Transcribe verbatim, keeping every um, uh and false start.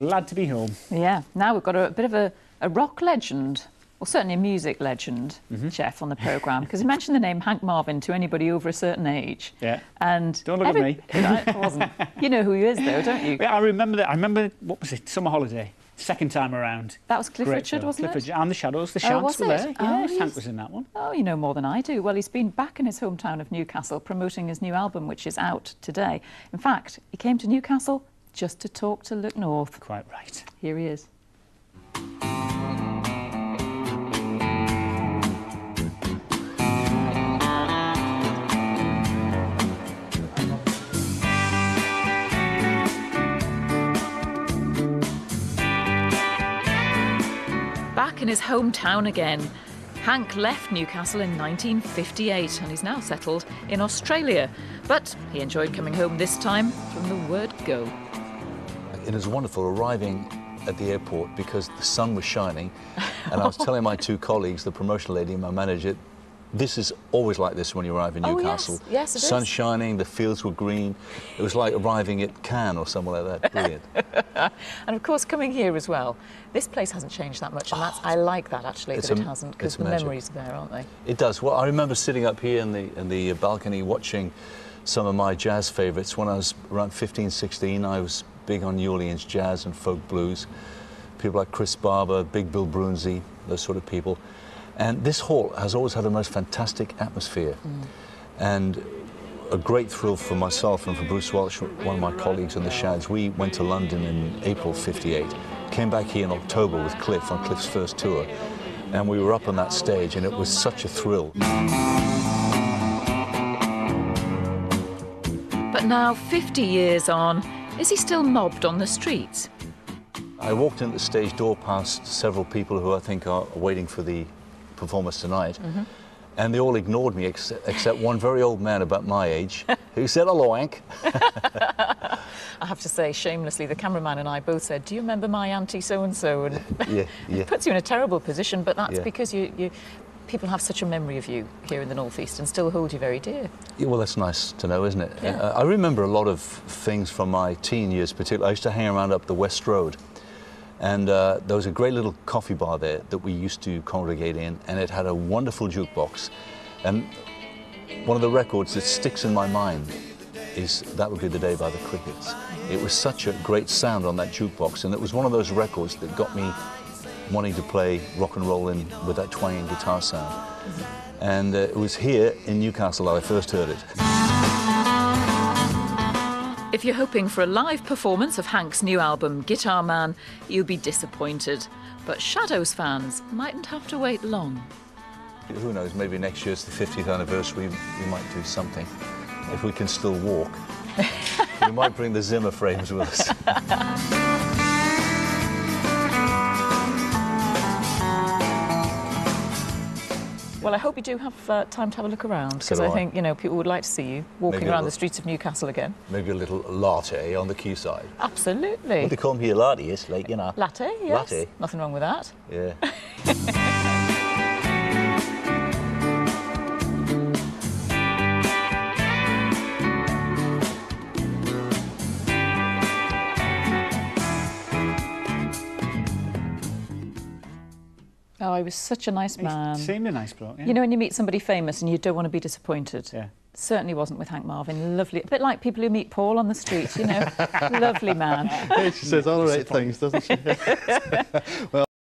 Glad to be home. Yeah, now we've got a, a bit of a, a rock legend, or certainly a music legend, mm-hmm. Jeff, on the programme, because he mentioned the name Hank Marvin to anybody over a certain age. Yeah. And don't look every... at me. No, it wasn't. You know who he is, though, don't you? Yeah, I remember that. I remember, what was it, Summer Holiday, second time around. That was Cliff Great Richard, film. wasn't Cliff it? Richard and the Shadows. The Oh, Shants was were it? there. Oh, Yes, he's... Hank was in that one. Oh, you know more than I do. Well, he's been back in his hometown of Newcastle promoting his new album, which is out today. In fact, he came to Newcastle just to talk to Look North. Quite right. Here he is. Back in his hometown again. Hank left Newcastle in nineteen fifty-eight and he's now settled in Australia. But he enjoyed coming home this time from the word go. It was wonderful arriving at the airport because the sun was shining and I was telling my two colleagues, the promotional lady and my manager, this is always like this when you arrive in Newcastle. Oh, yes, yes, it Sun is. shining, the fields were green. It was like arriving at Cannes or somewhere like that. Brilliant. And of course, coming here as well, this place hasn't changed that much, and that's, I like that actually, that it hasn't, because the magic. memories are there, aren't they? It does. Well, I remember sitting up here in the, in the balcony watching some of my jazz favourites. When I was around fifteen, sixteen, I was big on New Orleans jazz and folk blues. People like Chris Barber, Big Bill Broonzy, those sort of people. And this hall has always had the most fantastic atmosphere. Mm. And a great thrill for myself and for Bruce Welch, one of my colleagues in the Shads. We went to London in April fifty-eight, came back here in October with Cliff on Cliff's first tour, and we were up on that stage and it was such a thrill. But now, fifty years on, is he still mobbed on the streets? I walked in at the stage door past several people who I think are waiting for the performance tonight, mm-hmm. and they all ignored me ex except one very old man about my age who said, "Hello, Hank." I have to say, shamelessly, the cameraman and I both said, "Do you remember my auntie so-and-so?" And yeah, yeah. It puts you in a terrible position, but that's yeah. because you, you, people have such a memory of you here in the North East and still hold you very dear. Yeah, well, that's nice to know, isn't it? Yeah. Uh, I remember a lot of things from my teen years, particularly. I used to hang around up the West Road. And uh, there was a great little coffee bar there that we used to congregate in, and it had a wonderful jukebox. And one of the records that sticks in my mind is That Would Be the Day by the Crickets. It was such a great sound on that jukebox, and it was one of those records that got me wanting to play rock and roll in with that twanging guitar sound. Mm-hmm. And uh, it was here in Newcastle that I first heard it. If you're hoping for a live performance of Hank's new album, Guitar Man, you'll be disappointed. But Shadows fans mightn't have to wait long. Who knows, maybe next year's the fiftieth anniversary, we might do something. If we can still walk. We might bring the Zimmer frames with us. Well, I hope you do have uh, time to have a look around, because So I I. think, you know, people would like to see you walking Maybe a around the little- streets of Newcastle again. Maybe a little latte on the quayside. Absolutely. What they call me a latte, is like, you know. Latte, yes. Latte. Nothing wrong with that. Yeah. Oh, he was such a nice man. He seemed a nice bloke, yeah. You know, when you meet somebody famous and you don't want to be disappointed. Yeah. Certainly wasn't with Hank Marvin. Lovely. A bit like people who meet Paul on the street, you know. Lovely man. She says all the right things, doesn't she? Well.